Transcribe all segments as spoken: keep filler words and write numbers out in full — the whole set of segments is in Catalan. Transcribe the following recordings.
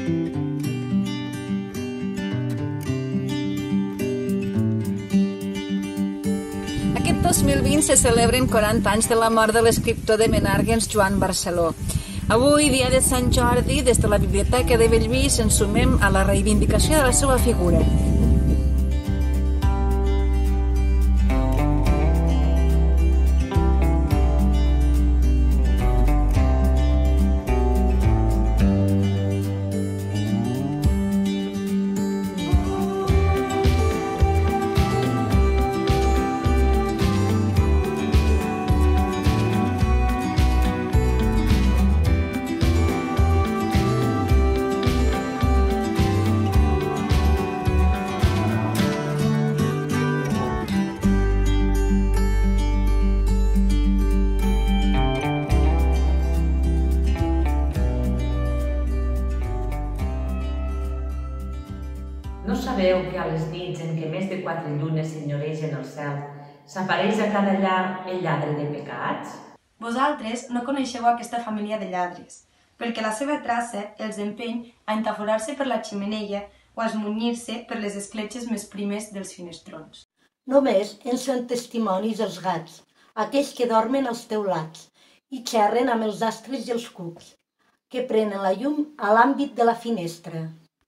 Aquest dos mil vint se celebren quaranta anys de la mort de l'escriptor de Menàrguens Joan Barceló. Avui, dia de Sant Jordi, des de la Biblioteca de Bellvís ens sumem a la reivindicació de la seva figura. No sabeu que a les nits en què més de quatre llunes senyoregen el cel s'apareix a cada llar el lladre de pecats? Vosaltres no coneixeu aquesta família de lladres, perquè la seva traça els empeny a entaforar-se per la xemeneia o a esmunyir-se per les escletxes més primes dels finestrons. Només ens són testimonis els gats, aquells que dormen als teulats i xerren amb els astres i els cucs, que prenen la llum a l'àmbit de la finestra.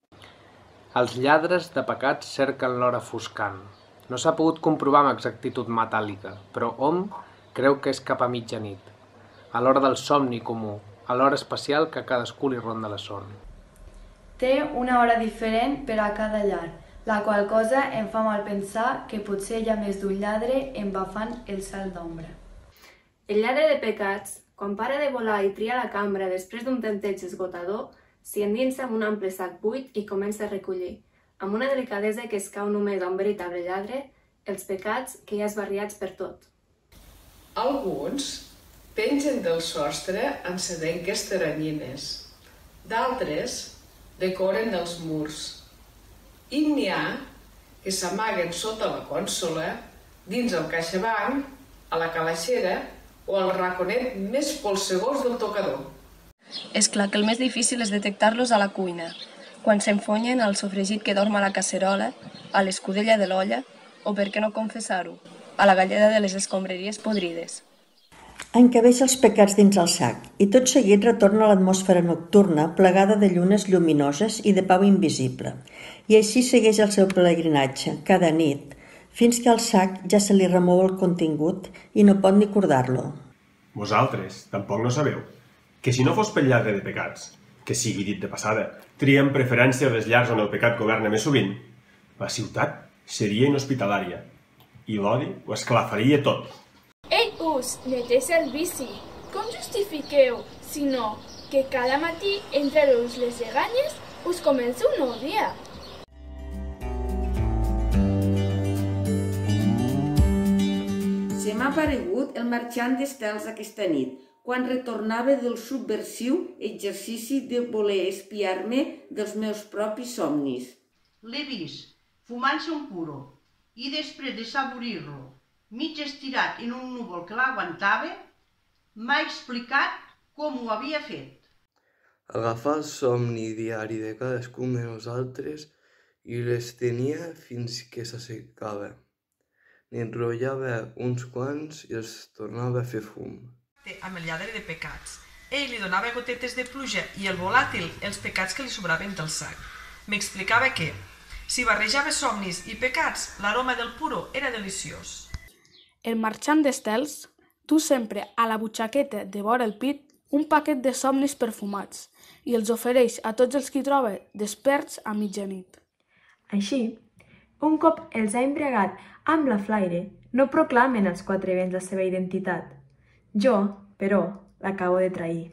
Els lladres de pecats cerquen l'hora foscant. No s'ha pogut comprovar amb exactitud metàl·lica, però hom creu que és cap a mitjanit, a l'hora del somni comú, a l'hora especial que a cadascú li ronda la son. Té una hora diferent per a cada llar, la qual cosa em fa mal pensar que potser hi ha més d'un lladre embafant el cel d'ombra. El lladre de pecats, quan para de volar i tria la cambra després d'un tempteig esgotador, s'hi endinsa amb un ample sac buit i comença a recollir, amb una delicadesa que escau només a un veritable lladre, els pecats que hi ha esbarriats per tot. Alguns pengen del sostre en sedenques teranyines, d'altres decoren els murs, i n'hi ha que s'amaguen sota la consola, dins el caixabanc, a la calaixera o al raconet més polsegós del tocador. És clar que el més difícil és detectar-los a la cuina, quan s'enfonyen al sofregit que dorm a la casserola, a l'escudella de l'olla, o per què no confessar-ho, a la galleda de les escombraries podrides. Encabeix els pecats dins el sac i tot seguit retorna a l'atmosfera nocturna plegada de llunes lluminoses i de pau invisible, i així segueix el seu pelegrinatge, cada nit, fins que al sac ja se li remou el contingut i no pot ni cordar-lo. Vosaltres tampoc no sabeu que si no fos pel lladre de pecats, que sigui dit de passada, tria en preferència les llars on el pecat governa més sovint, la ciutat seria inhospitalària i l'odi ho esclafaria tot. Ell us neteja el vici. Com justifiqueu, si no, que cada matí entre-us les lleganyes us comença un nou dia? Se m'ha aparegut el marxant d'estels aquesta nit, quan retornava del subversiu exercici de voler espiar-me dels meus propis somnis. L'he vist fumant-se un puro i després de saborir-lo, mig estirat en un núvol que l'aguantava, m'ha explicat com ho havia fet. Agafar el somni diari de cadascun de nosaltres i les tenia fins que s'assecava. N'enrotllava uns quants i els tornava a fer fum. Amb el lladre de pecats. Ell li donava gotetes de pluja i el volàtil els pecats que li sobraven del sac. M'explicava que, si barrejava somnis i pecats, l'aroma del puro era deliciós. El marxant d'estels du sempre a la butxaqueta de vora el pit un paquet de somnis perfumats i els ofereix a tots els qui troba desperts a mitjanit. Així, un cop els ha embriagat amb la flaire, no proclamen als quatre vents la seva identitat. Jo, però, l'acabo de trair.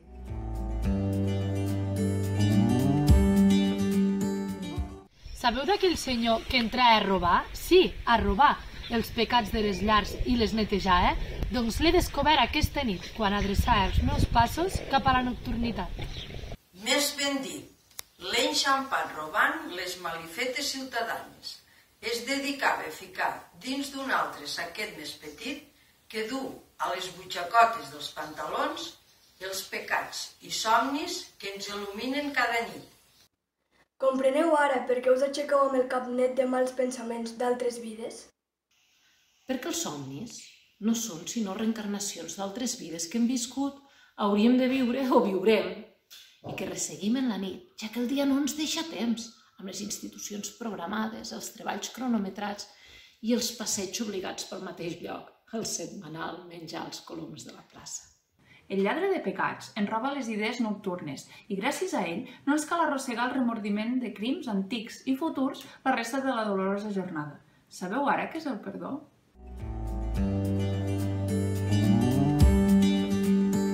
Sabeu d'aquell senyor que entra a robar? Sí, a robar els pecats de les llars i les netejar, eh? Doncs l'he descobert aquesta nit, quan adreçava els meus passos cap a la nocturnitat. Més ben dit, l'he enxampat robant les malifetes ciutadanes. Es dedicava a ficar dins d'un altre saquet més petit que du a les butxacotes dels pantalons els pecats i somnis que ens il·luminen cada nit. Compreneu ara per què us aixequeu amb el cap net de mals pensaments d'altres vides? Perquè els somnis no són sinó reencarnacions d'altres vides que hem viscut, hauríem de viure o viurem, i que resseguim en la nit, ja que el dia no ens deixa temps, amb les institucions programades, els treballs cronometrats i els passeigs obligats pel mateix lloc, el setmanal menjar els coloms de la plaça. El lladre de pecats ens roba les idees nocturnes i gràcies a ell no ens cal arrossegar el remordiment de crims antics i futurs la resta de la dolorosa jornada. Sabeu ara què és el perdó?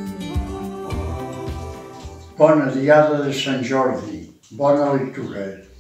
Bona diada de Sant Jordi, bona lectura.